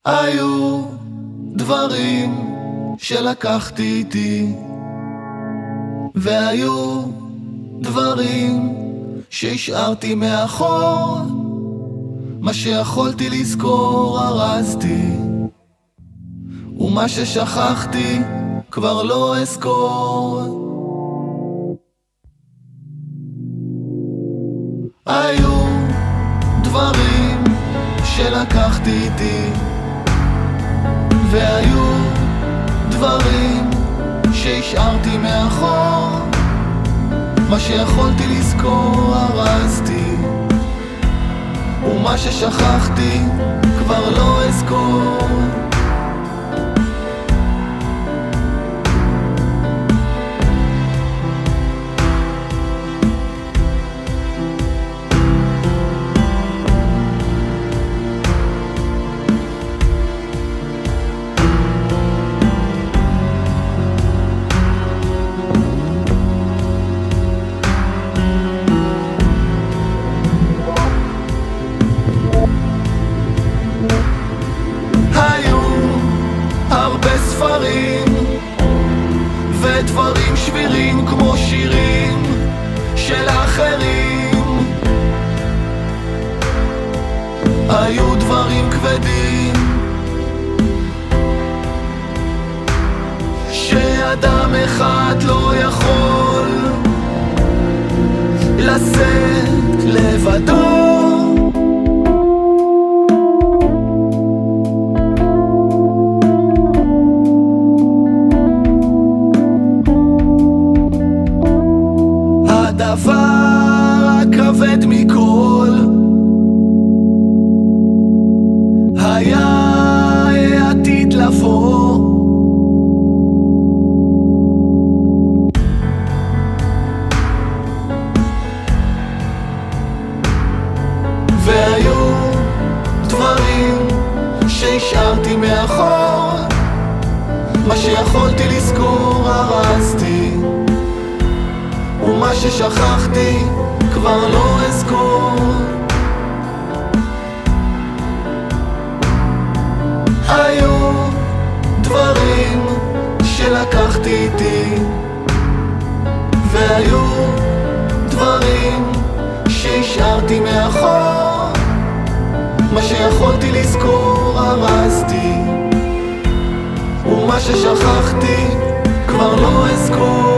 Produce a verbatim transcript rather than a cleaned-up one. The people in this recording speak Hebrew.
היו דברים שלקחתי איתי, והיו דברים שהשארתי מאחור. מה שיכולתי לזכור ארזתי, ומה ששכחתי כבר לא אזכור. היו דברים שלקחתי איתי, והיו דברים שהשארתי מאחור. מה שיכולתי לזכור ארזתי, ומה ששכחתי כבר לא אזכור. ספרים ודברים שבירים כמו שירים של אחרים. היו דברים כבדים שאדם אחד לא יכול לשאת לבדו. הדבר הכבד מכל היה העתיד לבוא. והיו דברים שהשארתי מאחור. מה שיכולתי לזכור ארזתי, ומה ששכחתי כבר לא אזכור. היו דברים שלקחתי איתי, והיו דברים שהשארתי מאחור. מה שיכולתי לזכור ארזתי, ומה ששכחתי כבר לא אזכור.